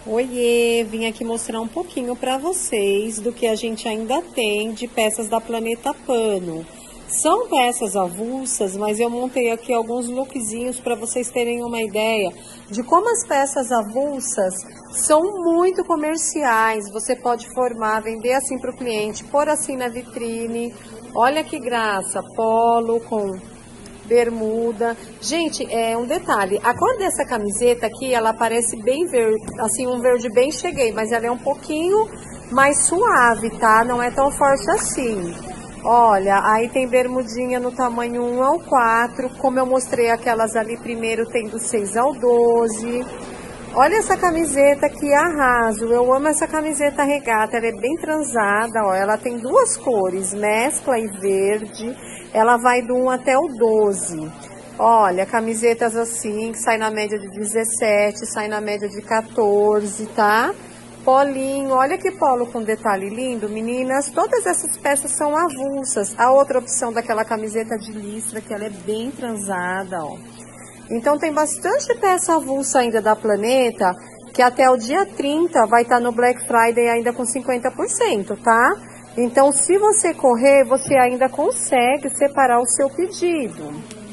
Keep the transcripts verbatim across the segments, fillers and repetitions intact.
Oiê, vim aqui mostrar um pouquinho para vocês do que a gente ainda tem de peças da Planeta Pano. São peças avulsas, mas eu montei aqui alguns lookzinhos para vocês terem uma ideia de como as peças avulsas são muito comerciais. Você pode formar, vender assim para o cliente, pôr assim na vitrine. Olha que graça, polo com bermuda. Gente, é um detalhe, a cor dessa camiseta aqui, ela parece bem verde, assim, um verde bem cheguei, mas ela é um pouquinho mais suave, tá? Não é tão forte assim. Olha, aí tem bermudinha no tamanho um ao quatro, como eu mostrei aquelas ali primeiro, tem do seis ao doze. Olha essa camiseta que arraso, eu amo essa camiseta regata, ela é bem transada, ó, ela tem duas cores, mescla e verde, ela vai do um até o doze. Olha, camisetas assim, que sai na média de dezessete, sai na média de quatorze, tá? Polinho, olha que polo com detalhe lindo, meninas, todas essas peças são avulsas. A outra opção daquela camiseta de listra, que ela é bem transada, ó. Então tem bastante peça avulsa ainda da Planeta, que até o dia trinta vai estar no Black Friday ainda com cinquenta por cento, tá? Então se você correr, você ainda consegue separar o seu pedido.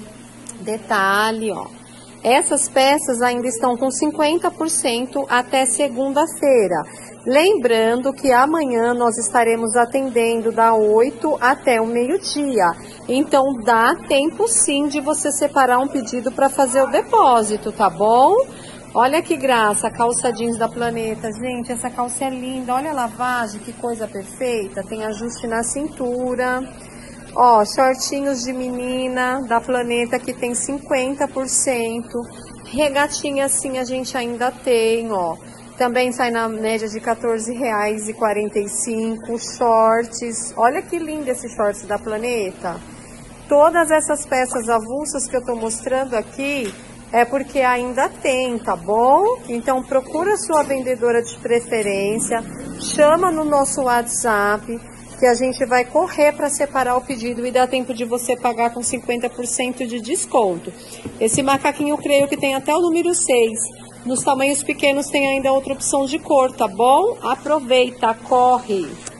Detalhe, ó. Essas peças ainda estão com cinquenta por cento até segunda-feira. Lembrando que amanhã nós estaremos atendendo da oito até o meio-dia. Então dá tempo sim de você separar um pedido para fazer o depósito, tá bom? Olha que graça, a calça jeans da Planeta. Gente, essa calça é linda. Olha a lavagem, que coisa perfeita. Tem ajuste na cintura. Ó, shortinhos de menina da Planeta que tem cinquenta por cento. Regatinha assim a gente ainda tem, ó. Também sai na média de quatorze reais e quarenta e cinco centavos. Shorts. Olha que lindo esse shorts da Planeta. Todas essas peças avulsas que eu tô mostrando aqui é porque ainda tem, tá bom? Então procura a sua vendedora de preferência, chama no nosso WhatsApp, que a gente vai correr para separar o pedido e dá tempo de você pagar com cinquenta por cento de desconto. Esse macaquinho eu creio que tem até o número seis. Nos tamanhos pequenos tem ainda outra opção de cor, tá bom? Aproveita, corre!